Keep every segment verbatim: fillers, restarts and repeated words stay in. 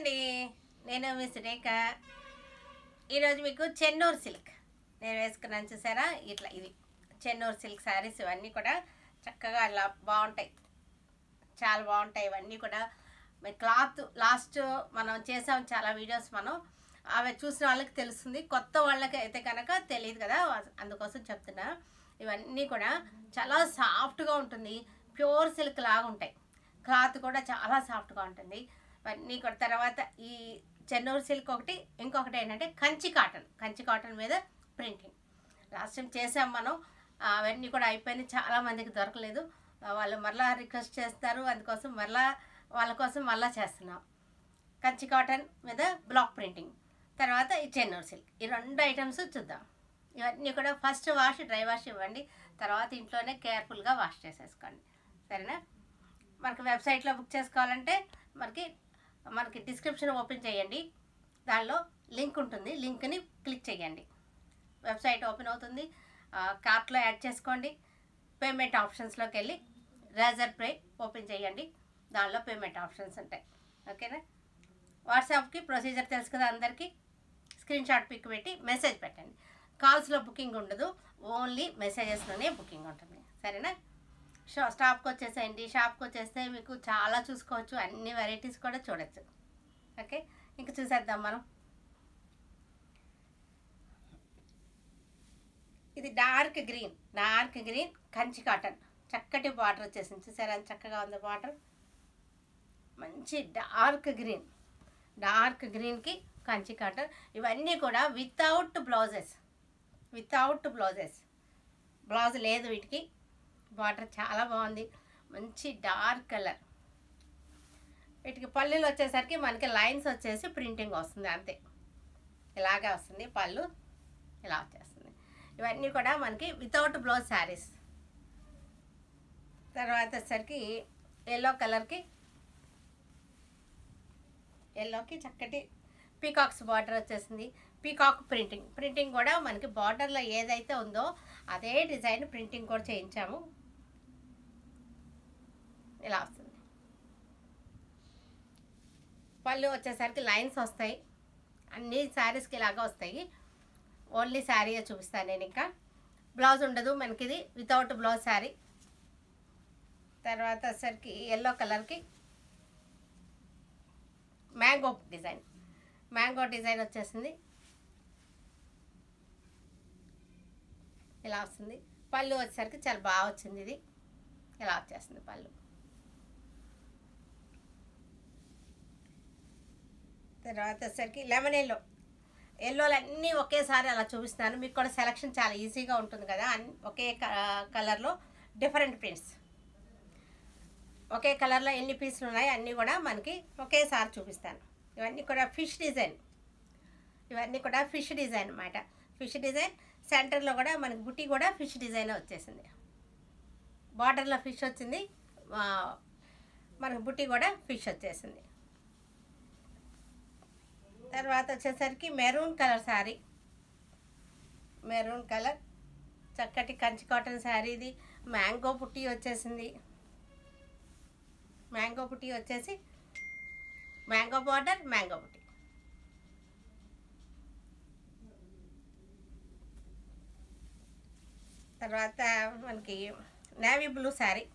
అండి, నేను మీ సురేఖ. ఈరోజు మీకు చెన్నూరు సిల్క్ నేను వేసుకున్నాను, చూసారా? ఇట్లా ఇది చెన్నూరు సిల్క్ శారీస్. ఇవన్నీ కూడా చక్కగా అలా బాగుంటాయి, చాలా బాగుంటాయి. ఇవన్నీ కూడా క్లాత్ లాస్ట్ మనం చేసాం చాలా వీడియోస్, మనం అవి చూసిన వాళ్ళకి తెలుస్తుంది, కొత్త వాళ్ళకి అయితే కనుక తెలియదు కదా, అందుకోసం చెప్తున్నా. ఇవన్నీ కూడా చాలా సాఫ్ట్గా ఉంటుంది, ప్యూర్ సిల్క్ లాగా ఉంటాయి. క్లాత్ కూడా చాలా సాఫ్ట్గా ఉంటుంది. ఇవన్నీ కూడా తర్వాత ఈ చెన్నూరు సిల్క్ ఒకటి, ఇంకొకటి ఏంటంటే కంచి కాటన్. కంచి కాటన్ మీద ప్రింటింగ్ లాస్ట్ టైం చేసాం మనం, అవన్నీ కూడా అయిపోయినాయి. చాలామందికి దొరకలేదు, వాళ్ళు మరలా రిక్వెస్ట్ చేస్తారు, అందుకోసం మరలా వాళ్ళ కోసం మళ్ళీ చేస్తున్నాం. కంచి కాటన్ మీద బ్లాక్ ప్రింటింగ్, తర్వాత ఈ చెన్నూరు సిల్క్, ఈ రెండు ఐటమ్స్ చూద్దాం. ఇవన్నీ కూడా ఫస్ట్ వాష్, డ్రై వాష్ ఇవ్వండి, తర్వాత ఇంట్లోనే కేర్ఫుల్గా వాష్ చేసేసుకోండి, సరేనా? మనకి వెబ్సైట్లో బుక్ చేసుకోవాలంటే మనకి మనకి డిస్క్రిప్షన్ ఓపెన్ చేయండి, దానిలో లింక్ ఉంటుంది, లింక్ని క్లిక్ చేయండి, వెబ్సైట్ ఓపెన్ అవుతుంది. కార్ట్లో యాడ్ చేసుకోండి, పేమెంట్ ఆప్షన్స్లోకి వెళ్ళి రేజర్ పే ఓపెన్ చేయండి, దానిలో పేమెంట్ ఆప్షన్స్ ఉంటాయి, ఓకేనా? వాట్సాప్కి ప్రొసీజర్ తెలుసు కదా అందరికీ. స్క్రీన్ షాట్ పిక్ పెట్టి మెసేజ్ పెట్టండి. కాల్స్లో బుకింగ్ ఉండదు, ఓన్లీ మెసేజెస్లోనే బుకింగ్ ఉంటుంది, సరేనా? షా స్టాప్కి వచ్చేసేయండి. షాప్కి వచ్చేస్తే మీకు చాలా చూసుకోవచ్చు, అన్ని వెరైటీస్ కూడా చూడొచ్చు, ఓకే? ఇంకా చూసేద్దాం మనం. ఇది dark green, dark green Kanchi cotton, చక్కటి బార్డర్ వచ్చేసింది, చూసారా? చక్కగా ఉంది బార్డర్, మంచి డార్క్ గ్రీన్, డార్క్ గ్రీన్కి కంచి కాటన్. ఇవన్నీ కూడా without blouses, without blouses, blouse లేదు వీటికి. బార్డర్ చాలా బాగుంది, మంచి డార్క్ కలర్. వీటికి పళ్ళులు వచ్చేసరికి మనకి లైన్స్ వచ్చేసి ప్రింటింగ్ వస్తుంది, అంతే, ఇలాగే వస్తుంది పళ్ళు, ఇలా వచ్చేస్తుంది. ఇవన్నీ కూడా మనకి వితౌట్ బ్లౌజ్ శారీస్. తర్వాత వచ్చేసరికి ఎల్లో కలర్కి, ఎల్లోకి చక్కటి పీకాక్స్ బార్డర్ వచ్చేసింది. పీకాక్ ప్రింటింగ్, ప్రింటింగ్ కూడా మనకి బార్డర్లో ఏదైతే ఉందో అదే డిజైన్ ప్రింటింగ్ కూడా చేయించాము, ఇలా వస్తుంది. పళ్ళు వచ్చేసరికి లైన్స్ వస్తాయి, అన్ని శారీస్కి ఇలాగా వస్తాయి. ఓన్లీ శారీయే చూపిస్తాను నేను, ఇంకా బ్లౌజ్ ఉండదు మనకి, ఇది వితౌట్ బ్లౌజ్ శారీ. తర్వాత వచ్చేసరికి ఎల్లో కలర్కి మ్యాంగో డిజైన్, మ్యాంగో డిజైన్ వచ్చేసింది, ఇలా వస్తుంది. పళ్ళు వచ్చేసరికి చాలా బాగా వచ్చింది, ఇది ఇలా వచ్చేస్తుంది పళ్ళు. తర్వాత వచ్చేసరికి లెమన్ ఎల్లో, ఎల్లోలు అన్నీ ఒకేసారి అలా చూపిస్తున్నాను, మీకు కూడా సెలక్షన్ చాలా ఈజీగా ఉంటుంది కదా. అన్ని ఒకే కలర్లో డిఫరెంట్ ప్రింట్స్, ఒకే కలర్లో ఎన్ని పీసులు ఉన్నాయి అన్నీ కూడా మనకి ఒకేసారి చూపిస్తాను. ఇవన్నీ కూడా ఫిష్ డిజైన్, ఇవన్నీ కూడా ఫిష్ డిజైన్ అన్నమాట. ఫిష్ డిజైన్ సెంటర్లో కూడా మనకి బుట్టి కూడా ఫిష్ డిజైన్ వచ్చేసింది, బార్డర్లో ఫిష్ వచ్చింది, మనకి బుట్టి కూడా ఫిష్ వచ్చేసింది. తర్వాత వచ్చేసరికి maroon colour sari, maroon colour చక్కటి కంచి కాటన్ శారీ. ఇది మ్యాంగో పుట్టి వచ్చేసింది, మ్యాంగో పుట్టి వచ్చేసి మ్యాంగో బార్డర్, మ్యాంగో పుట్టి. తర్వాత మనకి navy blue sari,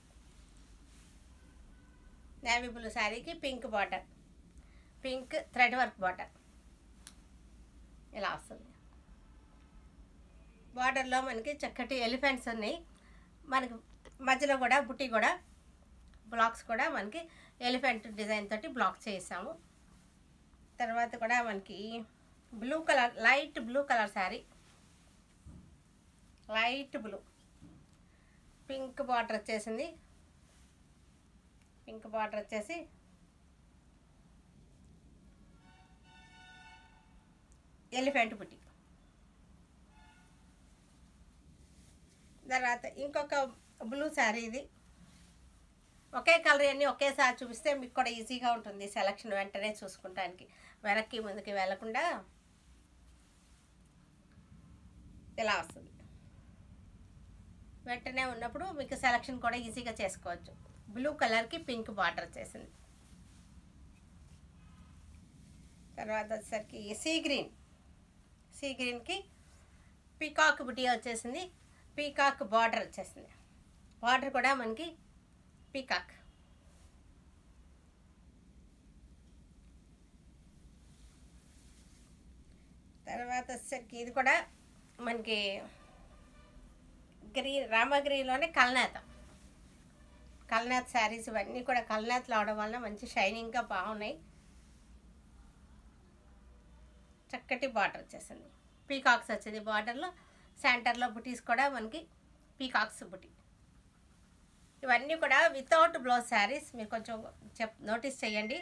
navy blue శారీకి pink border, pink thread work border, ఇలా వస్తుంది. బార్డర్లో మనకి చక్కటి ఎలిఫెంట్స్ ఉన్నాయి, మనకి మధ్యలో కూడా బుట్టి కూడా బ్లాక్స్ కూడా మనకి ఎలిఫెంట్ డిజైన్ తోటి బ్లాక్ చేసాము. తర్వాత కూడా మనకి blue colour, light blue colour sari, light blue, pink border వచ్చేసింది, పింక్ బార్డర్ వచ్చేసి ఎలిఫెంట్ బుట్టి. తర్వాత ఇంకొక బ్లూ శారీ, ఇది ఒకే కలర్ అన్నీ ఒకేసారి చూపిస్తే మీకు కూడా ఈజీగా ఉంటుంది సెలక్షన్, వెంటనే చూసుకుంటానికి, వెనక్కి ముందుకి వెళ్ళకుండా ఇలా వస్తుంది. వెంటనే ఉన్నప్పుడు మీకు సెలక్షన్ కూడా ఈజీగా చేసుకోవచ్చు. బ్లూ కలర్కి పింక్ బార్డర్ వచ్చేసింది, తర్వాత వచ్చేసరికి సీ గ్రీన్, సీ గ్రీన్కి పీకాక్ బుటీ వచ్చేసింది, పీకాక్ బార్డర్ వచ్చేసింది. బార్డర్ కూడా మనకి పీకాక్. తర్వాత వచ్చేసరికి ఇది కూడా మనకి గ్రీన్, రామగ్రీన్లోనే కల్నేత, కల్నేత శారీస్ ఇవన్నీ కూడా కల్నేతలు అవడం వల్ల మంచి షైనింగ్గా బాగున్నాయి. చక్కటి బార్డర్ వచ్చేసింది, పీకాక్స్ వచ్చింది బార్డర్లో. సెంటర్లో బుటీస్ కూడా మనకి పీకాక్స్ బుటీ. ఇవన్నీ కూడా వితౌట్ బ్లౌజ్ శారీస్. మీరు కొంచెం చెప్ నోటీస్ చేయండి.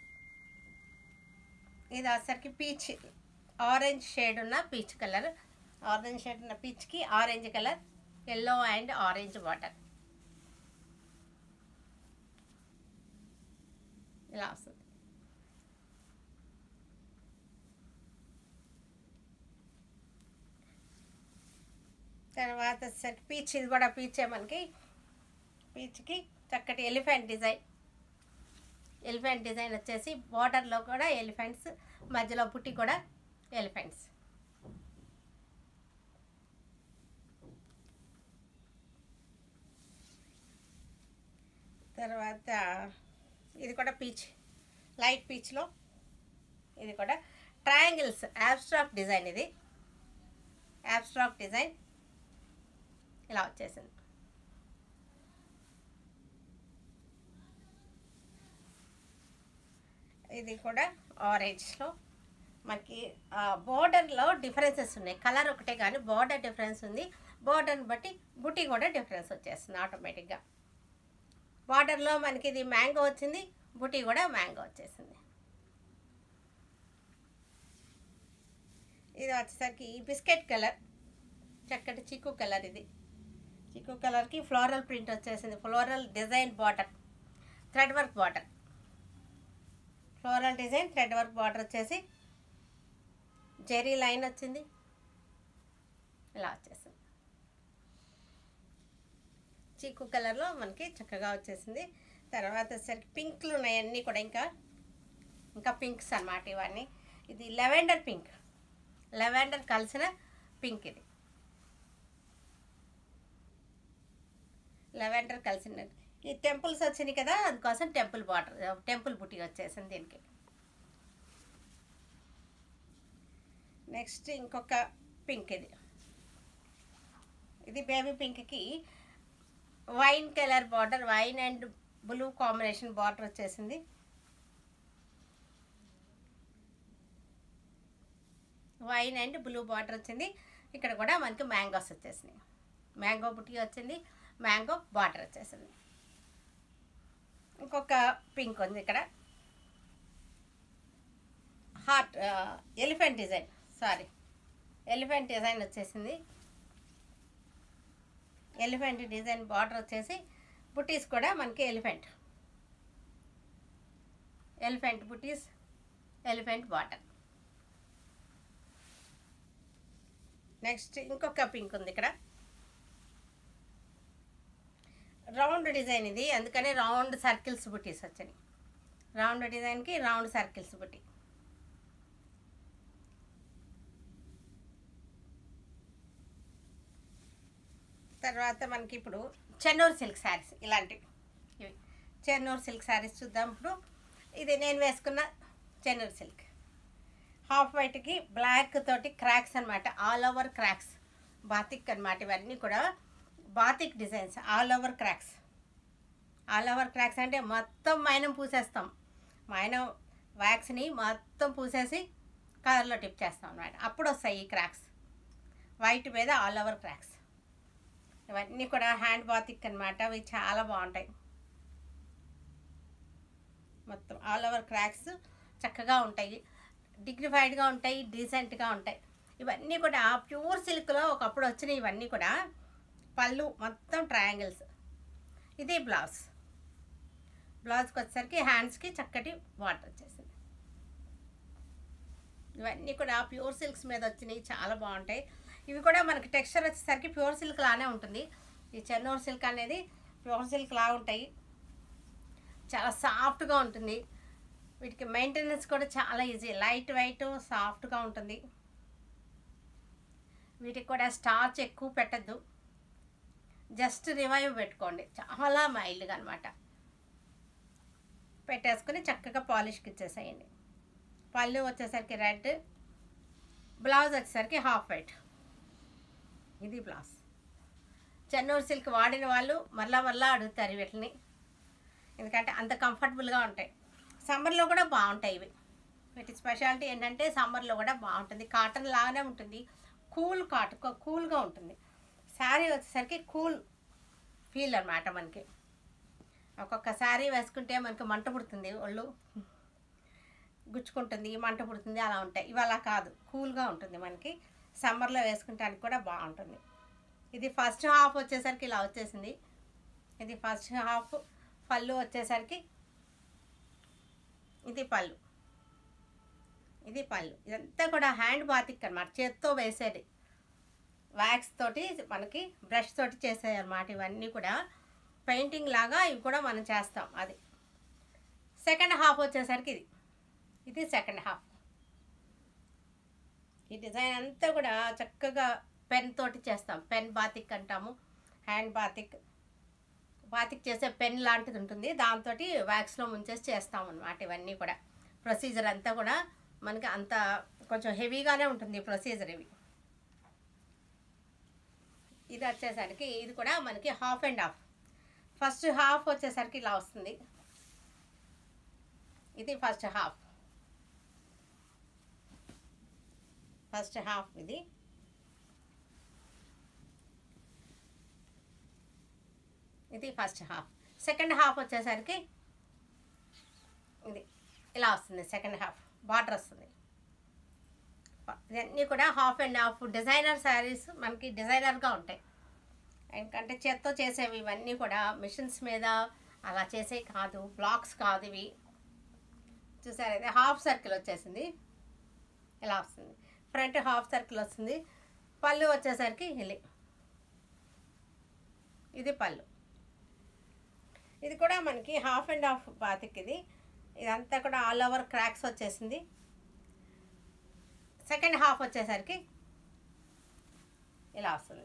ఇది వచ్చరికి పీచ్, ఆరెంజ్ షేడ్ ఉన్న పీచ్ కలర్, ఆరెంజ్ షేడ్ ఉన్న పీచ్కి orange colour, yellow and orange border ఇలా వస్తుంది. తర్వాత వచ్చేసరికి పీచ్, ఇది కూడా పీచే మనకి. పీచ్కి చక్కటి ఎలిఫెంట్ డిజైన్, ఎలిఫెంట్ డిజైన్ వచ్చేసి బార్డర్లో కూడా ఎలిఫెంట్స్, మధ్యలో పుట్టి కూడా ఎలిఫెంట్స్. తర్వాత ఇది కూడా పీచ్, లైట్ పీచ్లో ఇది కూడా ట్రయాంగిల్స్, యాబ్స్ట్రాక్ట్ డిజైన్. ఇది యాబ్స్ట్రాక్ట్ డిజైన్ ఇలా వచ్చేసింది. ఇది కూడా ఆరెంజ్లో మనకి బోర్డర్లో డిఫరెన్సెస్ ఉన్నాయి. కలర్ ఒకటే కానీ బోర్డర్ డిఫరెన్స్ ఉంది. బోర్డర్ని బట్టి బుటీ కూడా డిఫరెన్స్ వచ్చేస్తుంది ఆటోమేటిక్గా. బార్డర్లో మనకి ఇది మ్యాంగో వచ్చింది, బుటీ కూడా మ్యాంగో వచ్చేసింది. ఇది వచ్చేసరికి బిస్కెట్ కలర్, చక్కటి చిక్కు కలర్. ఇది చిక్కు కలర్కి ఫ్లోరల్ ప్రింట్ వచ్చేసింది, floral design border, thread work border, floral design thread work border వచ్చేసి జెరీ లైన్ వచ్చింది, ఇలా వచ్చేసింది. చిక్కు కలర్లో మనకి చక్కగా వచ్చేసింది. తర్వాత వచ్చేసరికి పింక్లు ఉన్నాయి అన్నీ కూడా, ఇంకా ఇంకా పింక్స్ అన్నమాట ఇవన్నీ. ఇది లెవెండర్ పింక్, లెవెండర్ కలిసిన పింక్. ఇది లెవెండర్ కలిసిన, ఈ టెంపుల్స్ వచ్చినాయి కదా అందుకోసం టెంపుల్ బార్డర్, టెంపుల్ బుటీ వచ్చేసింది దీనికి. నెక్స్ట్ ఇంకొక పింక్, ఇది ఇది బేబీ పింక్కి wine colour border, wine and blue combination border వచ్చేసింది. వైన్ అండ్ బ్లూ బార్డర్ వచ్చింది. ఇక్కడ కూడా మనకి మ్యాంగోస్ వచ్చేసినాయి, మ్యాంగో బుటీ వచ్చింది, మ్యాంగో బార్డర్ వచ్చేసింది. ఇంకొక పింక్ ఉంది ఇక్కడ, heart elephant design, sorry elephant design వచ్చేసింది. ఎలిఫెంట్ డిజైన్ బార్డర్ వచ్చేసి బుటీస్ కూడా మనకి ఎలిఫెంట్, ఎలిఫెంట్ బుటీస్, ఎలిఫెంట్ బార్డర్. నెక్స్ట్ ఇంకొక పింక్ ఉంది ఇక్కడ, రౌండ్ డిజైన్. ఇది అందుకనే రౌండ్ సర్కిల్స్ బుటీస్ వచ్చాయి, రౌండ్ డిజైన్కి రౌండ్ సర్కిల్స్ బుటీ. తర్వాత మనకి ఇప్పుడు చెన్నూరు సిల్క్ శారీస్, ఇలాంటివి ఇవి చెన్నూరు సిల్క్ శారీస్ చూద్దాం. ఇప్పుడు ఇది నేను వేసుకున్న చెన్నూరు సిల్క్, హాఫ్ వైట్కి బ్లాక్ తోటి క్రాక్స్ అనమాట, ఆల్ ఓవర్ క్రాక్స్, బాతిక్ అనమాట. ఇవన్నీ కూడా batik designs, all over cracks. All over cracks అంటే మొత్తం మైనం పూసేస్తాం, మైనం వ్యాక్స్ని మొత్తం పూసేసి కలర్లో టిప్ చేస్తాం అనమాట, అప్పుడు వస్తాయి ఈ క్రాక్స్. వైట్ మీద ఆల్ ఓవర్ క్రాక్స్. ఇవన్నీ కూడా హ్యాండ్ బాతిక్ అనమాట, అవి చాలా బాగుంటాయి. మొత్తం ఆల్ ఓవర్ క్రాక్స్ చక్కగా ఉంటాయి, డిగ్నిఫైడ్గా ఉంటాయి, డీసెంట్గా ఉంటాయి. ఇవన్నీ కూడా ప్యూర్ సిల్క్లో ఒకప్పుడు వచ్చినాయి. ఇవన్నీ కూడా పళ్ళు మొత్తం ట్రయాంగిల్స్. ఇది బ్లౌజ్, బ్లౌజ్కి వచ్చేసరికి హ్యాండ్స్కి చక్కటి బార్డర్ వచ్చేసింది. ఇవన్నీ కూడా ప్యూర్ సిల్క్స్ మీద వచ్చినాయి, చాలా బాగుంటాయి. ఇవి కూడా మనకి టెక్స్చర్ వచ్చేసరికి ప్యూర్ సిల్క్ లానే ఉంటుంది. ఈ చెన్నూరు సిల్క్ అనేది ప్యూర్ సిల్క్ లా ఉంటాయి, చాలా సాఫ్ట్గా ఉంటుంది. వీటికి మెయింటెనెన్స్ కూడా చాలా ఈజీ, లైట్ వెయిట్, సాఫ్ట్గా ఉంటుంది. వీటికి కూడా స్టార్చ్ ఎక్కువ పెట్టద్దు, జస్ట్ రివైవ్ పెట్టుకోండి, చాలా మైల్డ్గా అనమాట. పెట్టేసుకుని చక్కగా పాలిష్కి ఇచ్చేసేయండి. పళ్ళు వచ్చేసరికి రెడ్, బ్లౌజ్ వచ్చేసరికి హాఫ్ వైట్. ఇది బ్లౌజ్. చెన్నూరు సిల్క్ వాడిన వాళ్ళు మళ్ళా మళ్ళా అడుగుతారు వీటిని, ఎందుకంటే అంత కంఫర్టబుల్గా ఉంటాయి. సమ్మర్లో కూడా బాగుంటాయి ఇవి. వీటి స్పెషాలిటీ ఏంటంటే సమ్మర్లో కూడా బాగుంటుంది, కాటన్ లాగానే ఉంటుంది, కూల్ కాటన్, కూల్గా ఉంటుంది. శారీ వచ్చేసరికి కూల్ ఫీల్ అనమాట. మనకి ఒక్కొక్క శారీ వేసుకుంటే మనకి మంట పుడుతుంది, ఒళ్ళు గుచ్చుకుంటుంది, మంట పుడుతుంది, అలా ఉంటాయి. ఇవి అలా కాదు, కూల్గా ఉంటుంది. మనకి సమ్మర్లో వేసుకుంటానికి కూడా బాగుంటుంది. ఇది ఫస్ట్ హాఫ్ వచ్చేసరికి ఇలా వచ్చేసింది. ఇది ఫస్ట్ హాఫ్. పళ్ళు వచ్చేసరికి ఇది పళ్ళు, ఇది పళ్ళు. ఇదంతా కూడా హ్యాండ్ బాతిక్ అనమాట, చేత్తో వేసేది, వ్యాక్స్ తోటి మనకి బ్రష్ తోటి చేసేది అనమాట. ఇవన్నీ కూడా పెయింటింగ్ లాగా ఇవి కూడా మనం చేస్తాం. అది సెకండ్ హాఫ్ వచ్చేసరికి ఇది ఇది సెకండ్ హాఫ్. ఈ డిజైన్ అంతా కూడా చక్కగా పెన్ తోటి చేస్తాం, పెన్ బాతిక్ అంటాము, హ్యాండ్ బాతిక్. బాతిక్ చేసే పెన్ లాంటిది ఉంటుంది, దాంతో వ్యాక్స్లో ముంచేసి చేస్తాం అన్నమాట. ఇవన్నీ కూడా ప్రొసీజర్ అంతా కూడా మనకి అంత కొంచెం హెవీగానే ఉంటుంది ప్రొసీజర్. ఇవి ఇది వచ్చేసరికి ఇది కూడా మనకి half and half. First half వచ్చేసరికి ఇలా వస్తుంది, ఇది ఫస్ట్ హాఫ్. ఫస్ట్ హాఫ్ ఇది. ఇది ఫస్ట్ హాఫ్. సెకండ్ హాఫ్ వచ్చేసరికి ఇది ఇలా వస్తుంది. సెకండ్ హాఫ్ బార్డర్ వస్తుంది. ఇవన్నీ కూడా half and half designer sarees, మనకి డిజైనర్గా ఉంటాయి. ఎందుకంటే చేత్తో చేసేవి ఇవన్నీ కూడా మిషన్స్ మీద అలా చేసే కాదు, బ్లాక్స్ కాదు ఇవి. చూసారు, అయితే హాఫ్ సర్కిల్ వచ్చేసింది, ఇలా వస్తుంది. ఫ్రంట్ హాఫ్ సర్కిల్ వస్తుంది. పళ్ళు వచ్చేసరికి ఇది ఇది పళ్ళు. ఇది కూడా మనకి హాఫ్ అండ్ హాఫ్ బాతిక్. ఇది ఇదంతా కూడా ఆల్ ఓవర్ క్రాక్స్ వచ్చేసింది. సెకండ్ హాఫ్ వచ్చేసరికి ఇలా వస్తుంది.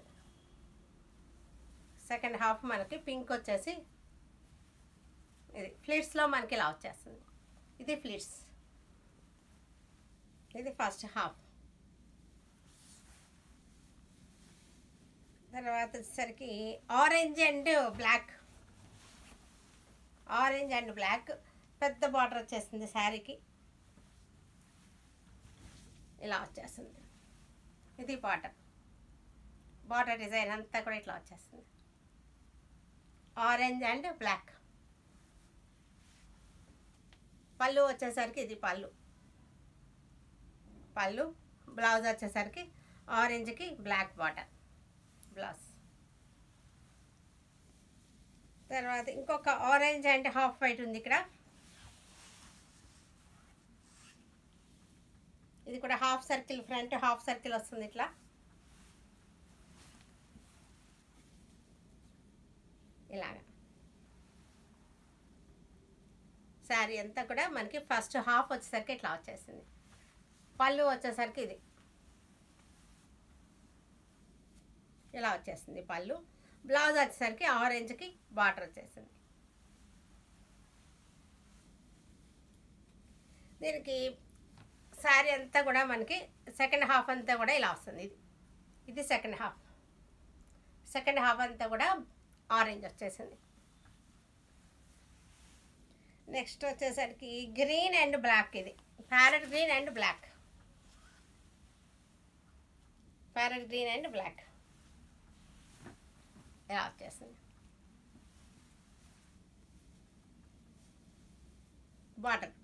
సెకండ్ హాఫ్ మనకి పింక్ వచ్చేసి ఇది ఫ్లిట్స్లో మనకి ఇలా వచ్చేస్తుంది. ఇది ఫ్లిట్స్. ఇది ఫస్ట్ హాఫ్. తర్వాత వచ్చేసరికి orange and black, orange and black పెద్ద బార్డర్ వచ్చేస్తుంది శారీకి, ఇలా వచ్చేస్తుంది. ఇది బార్డర్, బార్డర్ డిజైన్ అంతా కూడా ఇట్లా వచ్చేస్తుంది, ఆరెంజ్ అండ్ బ్లాక్. పళ్ళు వచ్చేసరికి ఇది పళ్ళు, పళ్ళు. బ్లౌజ్ వచ్చేసరికి ఆరెంజ్కి బ్లాక్ బార్డర్ బ్లౌజ్. తర్వాత ఇంకొక ఆరెంజ్ అండ్ హాఫ్ వైట్ ఉంది ఇక్కడ. ఇది కూడా half circle, front half circle వస్తుంది ఇట్లా. ఇలాగా శారీ అంతా కూడా మనకి ఫస్ట్ హాఫ్ వచ్చేసరికి ఇట్లా వచ్చేసింది. పళ్ళు వచ్చేసరికి ఇది ఇలా వచ్చేసింది పళ్ళు. బ్లౌజ్ వచ్చేసరికి ఆరెంజ్కి బార్డర్ వచ్చేసింది. దీనికి శారీ అంతా కూడా మనకి సెకండ్ హాఫ్ అంతా కూడా ఇలా వస్తుంది. ఇది ఇది సెకండ్ హాఫ్. సెకండ్ హాఫ్ అంతా కూడా ఆరెంజ్ వచ్చేసింది. నెక్స్ట్ వచ్చేసరికి గ్రీన్ అండ్ బ్లాక్. ఇది parrot green and black, parrot green and black ఇలా వచ్చేసింది. బార్డర్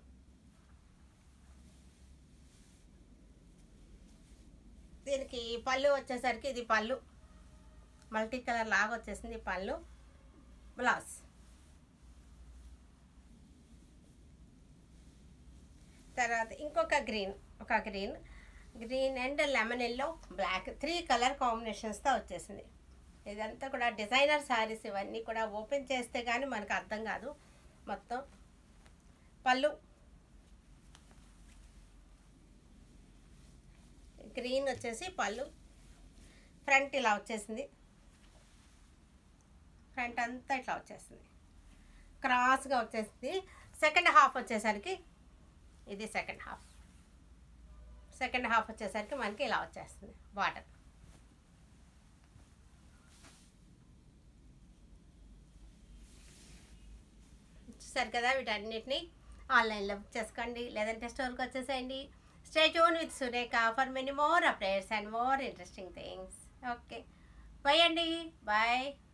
దీనికి పళ్ళు వచ్చేసరికి ఇది పళ్ళు, మల్టీ కలర్ లాగా వచ్చేసింది పళ్ళు. బ్లౌజ్ తర్వాత ఇంకొక గ్రీన్, ఒక green, green and lemon yellow black, three colour కాంబినేషన్స్తో వచ్చేసింది. ఇదంతా కూడా డిజైనర్ శారీస్. ఇవన్నీ కూడా ఓపెన్ చేస్తే కానీ మనకు అర్థం కాదు మొత్తం. పళ్ళు గ్రీన్ వచ్చేసి పళ్ళు, ఫ్రంట్ ఇలా వచ్చేసింది, ఫ్రంట్ అంతా ఇట్లా వచ్చేసింది, క్రాస్గా వచ్చేసింది. సెకండ్ హాఫ్ వచ్చేసరికి ఇది సెకండ్ హాఫ్, సెకండ్ హాఫ్ వచ్చేసరికి మనకి ఇలా వచ్చేస్తుంది బార్డర్. చూసారు కదా, వీటన్నిటిని ఆన్లైన్లో బుక్ చేసుకోండి, లేదంటే స్టోర్కి వచ్చేసేయండి. Stay tune with Surekha for many more updates and more interesting things. Okay, bye అండి, బాయ్.